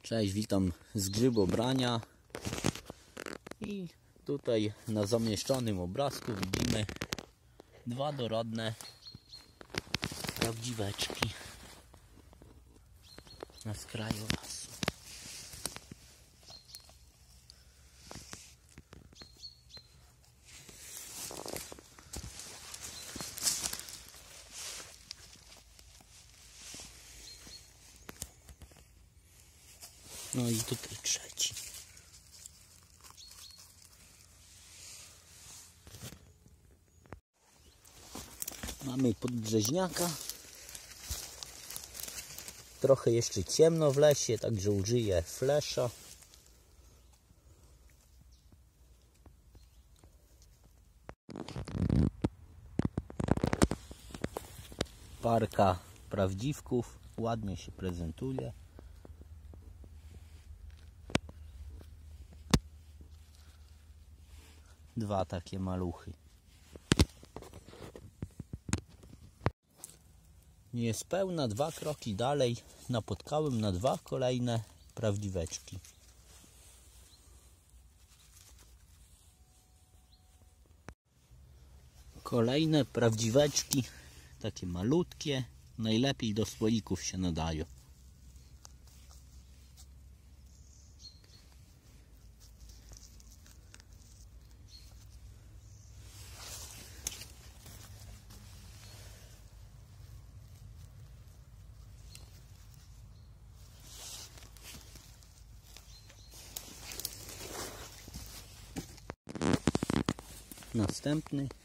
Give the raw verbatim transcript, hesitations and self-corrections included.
Cześć, witam z Grzybobrania. I tutaj na zamieszczonym obrazku widzimy dwa dorodne prawdziweczki na skraju lasu. No i tutaj trzeci. Mamy podbrzeźniaka. Trochę jeszcze ciemno w lesie, także użyję flesza. Parka prawdziwków ładnie się prezentuje. Dwa takie maluchy. Niespełna dwa kroki dalej napotkałem na dwa kolejne prawdziweczki. Kolejne prawdziweczki, takie malutkie, najlepiej do słoików się nadają. Następny.